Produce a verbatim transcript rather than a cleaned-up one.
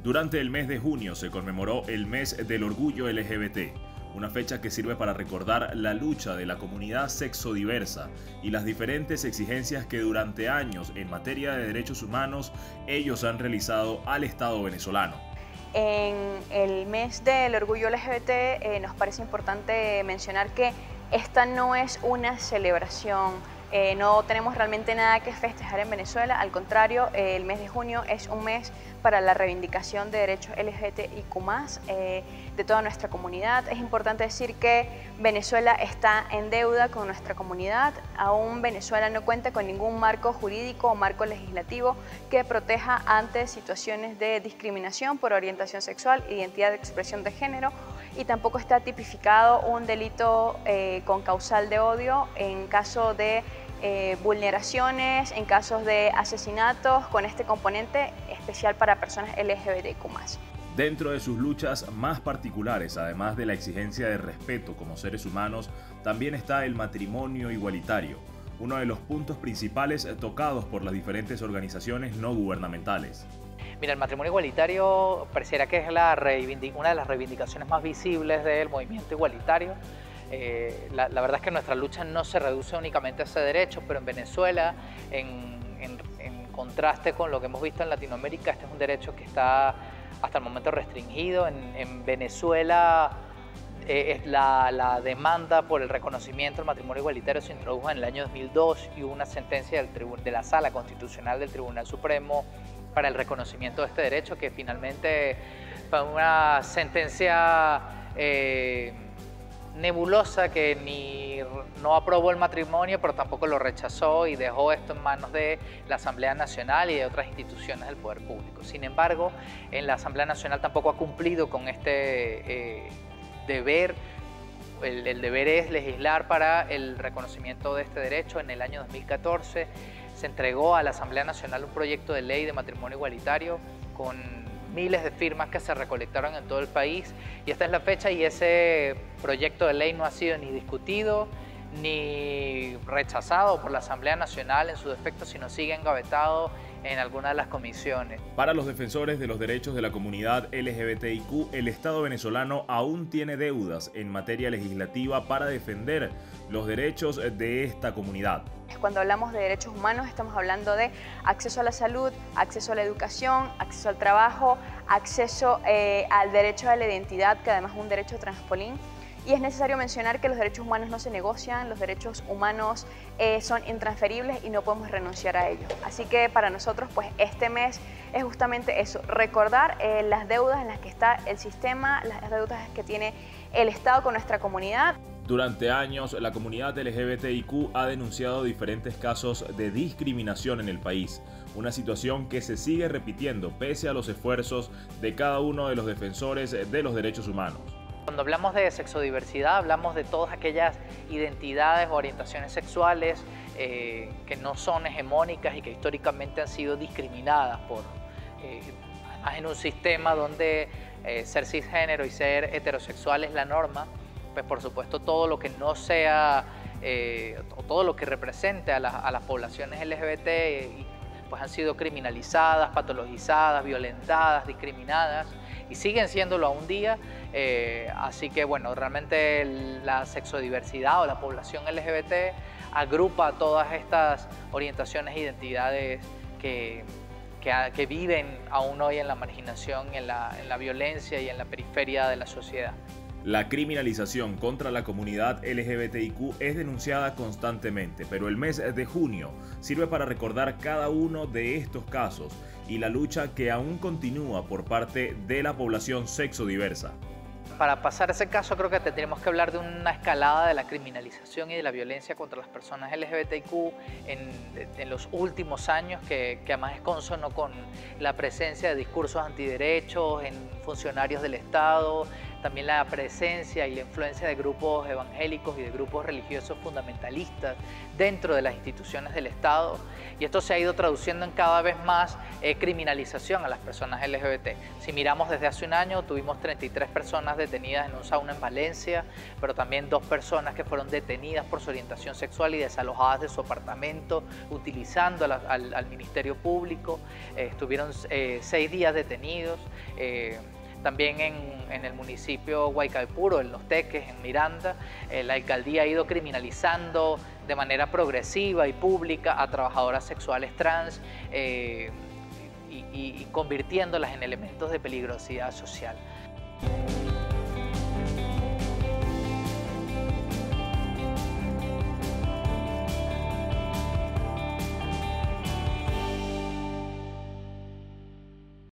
Durante el mes de junio se conmemoró el Mes del Orgullo L G B T, una fecha que sirve para recordar la lucha de la comunidad sexodiversa y las diferentes exigencias que durante años en materia de derechos humanos ellos han realizado al Estado venezolano. En el mes del orgullo L G B T eh, nos parece importante mencionar que esta no es una celebración, eh, no tenemos realmente nada que festejar en Venezuela, al contrario, eh, el mes de junio es un mes para la reivindicación de derechos L G B T I Q más, eh, de toda nuestra comunidad. Es importante decir que Venezuela está en deuda con nuestra comunidad, aún Venezuela no cuenta con ningún marco jurídico o marco legislativo que proteja ante situaciones de discriminación por orientación sexual, identidad de expresión de género, y tampoco está tipificado un delito eh, con causal de odio en caso de eh, vulneraciones, en casos de asesinatos con este componente especial para personas L G B T Q más. Dentro de sus luchas más particulares, además de la exigencia de respeto como seres humanos, también está el matrimonio igualitario, uno de los puntos principales tocados por las diferentes organizaciones no gubernamentales. Mira, el matrimonio igualitario pareciera que es la una de las reivindicaciones más visibles del movimiento igualitario. Eh, la, la verdad es que nuestra lucha no se reduce únicamente a ese derecho, pero en Venezuela, en, en, en contraste con lo que hemos visto en Latinoamérica, este es un derecho que está hasta el momento restringido. En, en Venezuela eh, es la, la demanda por el reconocimiento del matrimonio igualitario se introdujo en el año dos mil dos y hubo una sentencia del de la Sala Constitucional del Tribunal Supremo para el reconocimiento de este derecho, que finalmente fue una sentencia eh, nebulosa que ni no aprobó el matrimonio, pero tampoco lo rechazó y dejó esto en manos de la Asamblea Nacional y de otras instituciones del poder público. Sin embargo, en la Asamblea Nacional tampoco ha cumplido con este eh, deber. El, el deber es legislar para el reconocimiento de este derecho. En el año dos mil catorce se entregó a la Asamblea Nacional un proyecto de ley de matrimonio igualitario con miles de firmas que se recolectaron en todo el país, y esta es la fecha y ese proyecto de ley no ha sido ni discutido ni rechazado por la Asamblea Nacional en su defecto, sino sigue engavetado en alguna de las comisiones. Para los defensores de los derechos de la comunidad L G B T I Q, el Estado venezolano aún tiene deudas en materia legislativa para defender los derechos de esta comunidad. Cuando hablamos de derechos humanos estamos hablando de acceso a la salud, acceso a la educación, acceso al trabajo, acceso eh, al derecho a la identidad, que además es un derecho traspolín. Y es necesario mencionar que los derechos humanos no se negocian, los derechos humanos eh, son intransferibles y no podemos renunciar a ellos. Así que para nosotros, pues este mes es justamente eso, recordar eh, las deudas en las que está el sistema, las deudas que tiene el Estado con nuestra comunidad. Durante años, la comunidad L G B T I Q ha denunciado diferentes casos de discriminación en el país, una situación que se sigue repitiendo pese a los esfuerzos de cada uno de los defensores de los derechos humanos. Cuando hablamos de sexodiversidad, hablamos de todas aquellas identidades o orientaciones sexuales eh, que no son hegemónicas y que históricamente han sido discriminadas por, eh, además en un sistema donde eh, ser cisgénero y ser heterosexual es la norma. Pues por supuesto todo lo que no sea, eh, o todo lo que represente a, la, a las poblaciones L G B T, eh, pues han sido criminalizadas, patologizadas, violentadas, discriminadas y siguen siéndolo aún día. Eh, así que bueno, realmente la sexodiversidad o la población L G B T agrupa todas estas orientaciones e identidades que, que, que viven aún hoy en la marginación, en la, en la violencia y en la periferia de la sociedad. La criminalización contra la comunidad L G B T I Q es denunciada constantemente, pero el mes de junio sirve para recordar cada uno de estos casos y la lucha que aún continúa por parte de la población sexodiversa. Para pasar ese caso creo que tendríamos que hablar de una escalada de la criminalización y de la violencia contra las personas L G B T I Q en, en los últimos años, que, que además es consono con la presencia de discursos antiderechos en funcionarios del Estado, también la presencia y la influencia de grupos evangélicos y de grupos religiosos fundamentalistas dentro de las instituciones del Estado, y esto se ha ido traduciendo en cada vez más eh, criminalización a las personas L G B T. Si miramos desde hace un año, tuvimos treinta y tres personas detenidas en un sauna en Valencia, pero también dos personas que fueron detenidas por su orientación sexual y desalojadas de su apartamento utilizando la, al, al Ministerio Público. Eh, estuvieron eh, seis días detenidos. Eh, También en, en el municipio Guaycaipuro, en Los Teques, en Miranda, eh, la alcaldía ha ido criminalizando de manera progresiva y pública a trabajadoras sexuales trans eh, y, y, y convirtiéndolas en elementos de peligrosidad social.